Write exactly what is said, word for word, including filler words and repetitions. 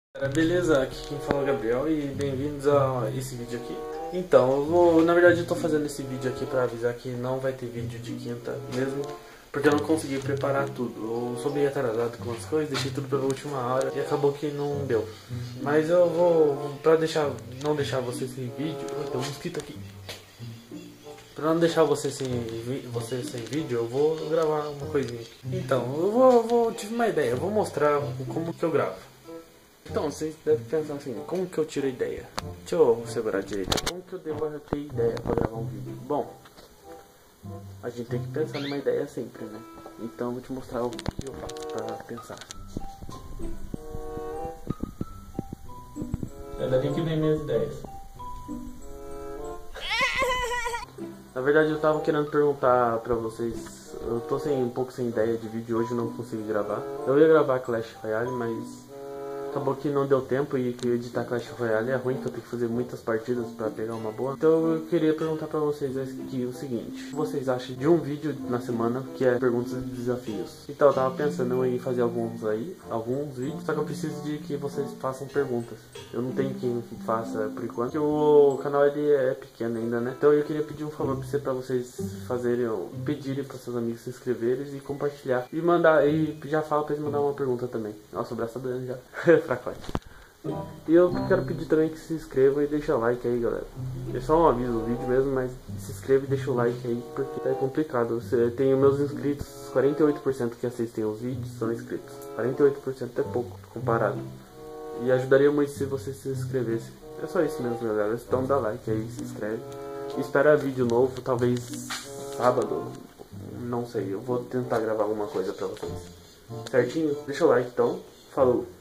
Galera, beleza? Aqui quem fala é o Gabriel e bem-vindos a esse vídeo aqui. Então, eu vou, na verdade eu tô fazendo esse vídeo aqui pra avisar que não vai ter vídeo de quinta mesmo, porque eu não consegui preparar tudo. Eu sou meio atrasado com as coisas, deixei tudo pela última hora e acabou que não deu. Mas eu vou, pra deixar, não deixar você sem vídeo, tem um mosquito aqui. Pra não deixar você sem, você sem vídeo, eu vou gravar uma coisinha aqui. Então, eu vou, eu vou, tive uma ideia, eu vou mostrar como que eu gravo. Então, vocês devem pensar assim, como que eu tiro a ideia? Deixa eu segurar direito. Como que eu devo ter ideia para gravar um vídeo? Bom, a gente tem que pensar numa ideia sempre, né? Então eu vou te mostrar o que eu faço para pensar. É daqui que vem minhas ideias. Na verdade eu tava querendo perguntar pra vocês, eu tô sem, um pouco sem ideia de vídeo hoje, não consegui gravar. Eu ia gravar Clash Royale, mas acabou que não deu tempo e que editar Clash Royale é ruim, que eu tenho que fazer muitas partidas pra pegar uma boa. Então eu queria perguntar pra vocês aqui o seguinte: o que vocês acham de um vídeo na semana que é perguntas e desafios? Então eu tava pensando em fazer alguns aí, alguns vídeos, só que eu preciso de que vocês façam perguntas. Eu não tenho quem faça por enquanto, porque o canal ele é pequeno ainda, né? Então eu queria pedir um favor pra, você, pra vocês fazerem, pedirem para seus amigos se inscreverem e compartilhar. E mandar, e já falo pra eles mandar uma pergunta também. Nossa, o braço tá doendo já. Fracote. E eu quero pedir também que se inscrevam e deixem o like aí, galera. É só um aviso do vídeo mesmo, mas se inscreva e deixa o like aí, porque é complicado. Você tem os meus inscritos, quarenta e oito por cento que assistem os vídeos são inscritos. quarenta e oito por cento é pouco comparado. E ajudaria muito se você se inscrevesse. É só isso mesmo, galera. Então dá like aí, se inscreve. Espera vídeo novo, talvez sábado. Não sei, eu vou tentar gravar alguma coisa pra vocês. Certinho? Deixa o like então. Falou!